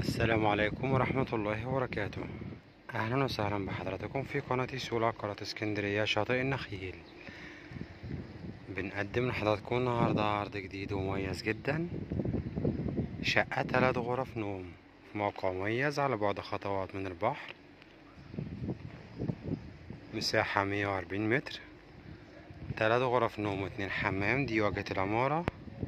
السلام عليكم ورحمة الله وبركاته. أهلا وسهلا بحضراتكم في قناة سولا قناة اسكندرية شاطئ النخيل. بنقدم لحضراتكم النهاردة عرض جديد ومميز جدا، شقة 3 غرف نوم في موقع مميز على بعد خطوات من البحر، مساحة 140 متر، 3 غرف نوم و2 حمام. دي واجهة العمارة.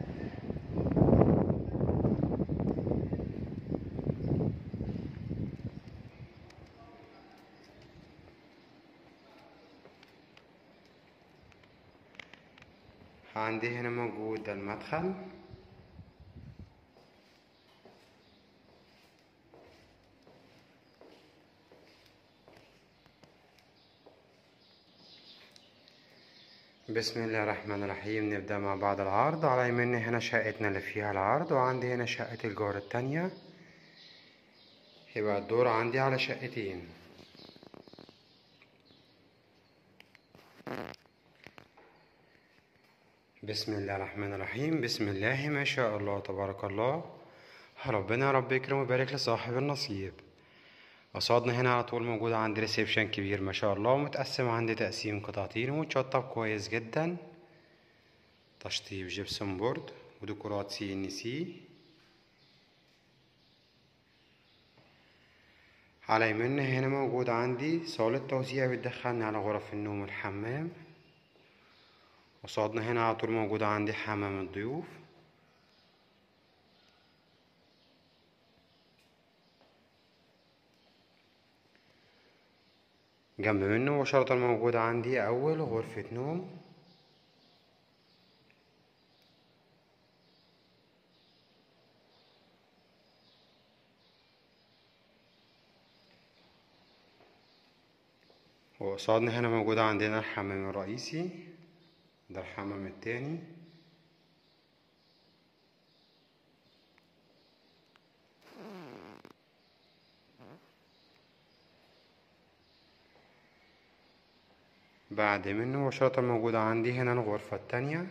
عندي هنا موجود المدخل، بسم الله الرحمن الرحيم. نبدأ مع بعض العرض. على يميني هنا شقتنا اللي فيها العرض، وعندي هنا شقة الجار التانية. يبقى الدور عندي على شقتين. بسم الله الرحمن الرحيم. بسم الله ما شاء الله تبارك الله. ربنا يا رب يكرم ويبارك لصاحب النصيب. قصادنا هنا على طول موجود عندي ريسبشن كبير ما شاء الله، ومتقسم عندي تقسيم قطعتين، ومتشطب كويس جدا، تشطيب جبسون بورد وديكورات CNC. على يمنا هنا موجود عندي صالة توزيع بتدخلني على غرف النوم والحمام. قصادنا هنا على طول موجود عندي حمام الضيوف. جنب منه مباشرة موجود عندي أول غرفة نوم. وقصادنا هنا موجود عندنا الحمام الرئيسي، ده الحمام التاني. بعد منه مباشرة موجودة عندي هنا الغرفة التانية.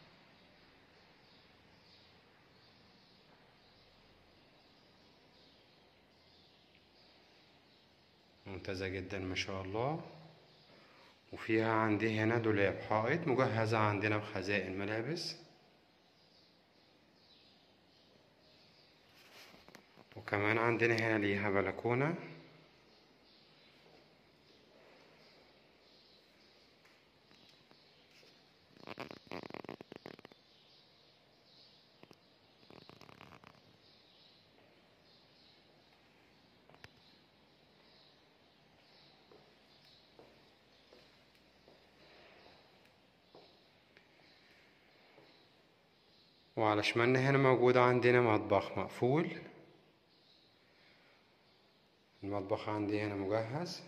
ممتازة جدا ما شاء الله. وفيها عندي هنا دولاب حائط مجهزة عندنا بخزائن ملابس، وكمان عندنا هنا ليها بلكونة. وعلى شمالنا هنا موجود عندنا مطبخ مقفول. المطبخ عندي هنا مجهز.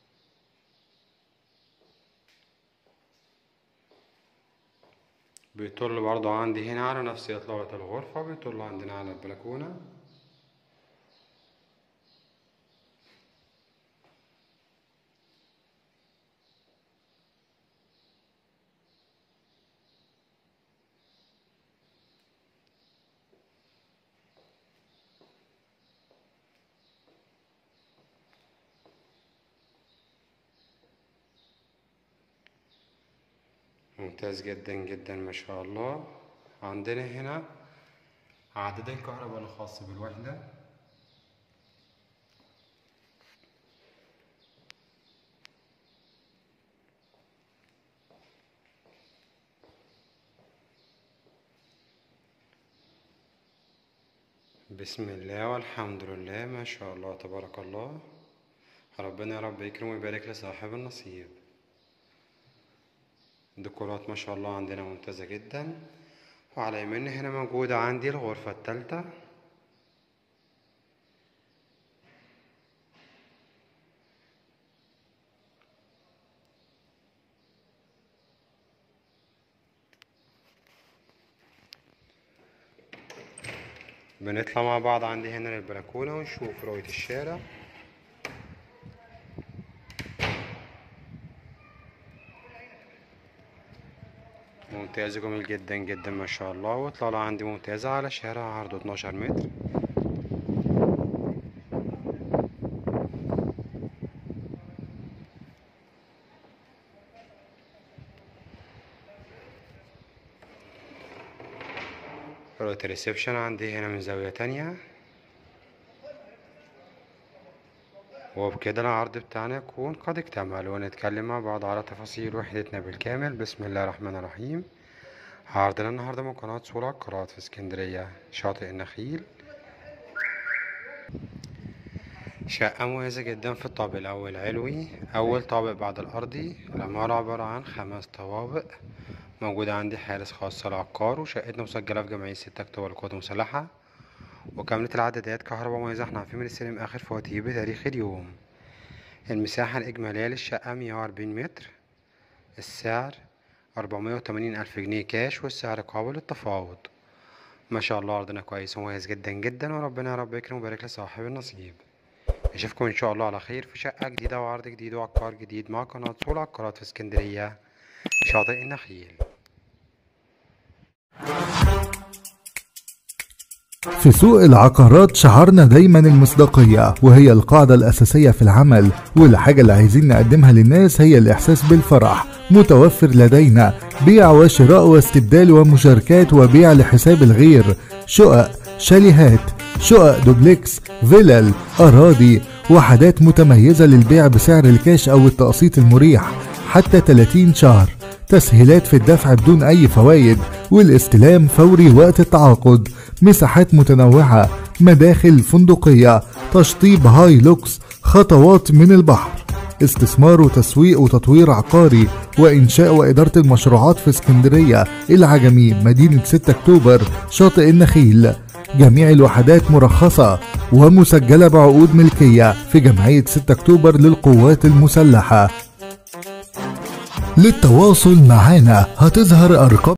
بيطل برضو عندي هنا على نفس إطلالة الغرفة، بيطل عندنا على البلكونة. ممتاز جدا جدا ما شاء الله. عندنا هنا عداد الكهرباء الخاص بالوحدة. بسم الله والحمد لله ما شاء الله تبارك الله. ربنا يا رب يكرم ويبارك لصاحب النصيب. الديكورات ما شاء الله عندنا ممتازة جدا. وعلى يمين هنا موجودة عندي الغرفة التالتة. بنطلع مع بعض عندي هنا للبلكونة ونشوف رؤية الشارع. ممتاز جميل جدا جدا ما شاء الله. واطلالة عندي ممتازة على شارع عرضه 12 متر. دلوقتي الريسبشن عندي هنا من زاوية تانية. وبكده العرض بتاعنا يكون قد اكتمل، ونتكلم مع بعض على تفاصيل وحدتنا بالكامل. بسم الله الرحمن الرحيم. عرضنا النهاردة من قناة سول عقارات في اسكندرية، شاطئ النخيل. شقة مميزة جدا في الطابق الأول علوي، أول طابق بعد الأرضي. العمارة عبارة عن 5 طوابق. موجود عندي حارس خاص للعقار، وشقتنا مسجلة في جمعية 6 أكتوبر للقوات المسلحة، وكاملة العدادات، كهرباء مميزة. احنا عارفين بنستلم آخر فواتير بتاريخ اليوم. المساحة الإجمالية للشقة 140 متر. السعر 480 ألف جنيه كاش، والسعر قابل للتفاوض. ما شاء الله عرضنا كويس ومميز جدا جدا، وربنا يا رب يكرم ويبارك لصاحب النصيب. اشوفكم ان شاء الله على خير في شقة جديدة وعرض جديد وعقار جديد مع قناة سول عقارات في اسكندرية، شاطئ النخيل. في سوق العقارات شعارنا دايما المصداقية، وهي القاعدة الأساسية في العمل، والحاجة اللي عايزين نقدمها للناس هي الإحساس بالفرح. متوفر لدينا بيع وشراء واستبدال ومشاركات وبيع لحساب الغير، شقق، شاليهات، شقق دوبلكس، فيلل، أراضي، وحدات متميزة للبيع بسعر الكاش أو التقسيط المريح حتى 30 شهر، تسهيلات في الدفع بدون أي فوائد، والاستلام فوري وقت التعاقد. مساحات متنوعة، مداخل فندقية، تشطيب هاي لوكس، خطوات من البحر. استثمار وتسويق وتطوير عقاري وإنشاء وإدارة المشروعات في اسكندرية، العجمي، مدينة 6 أكتوبر، شاطئ النخيل. جميع الوحدات مرخصة ومسجلة بعقود ملكية في جمعية 6 أكتوبر للقوات المسلحة. للتواصل معنا هتظهر أرقام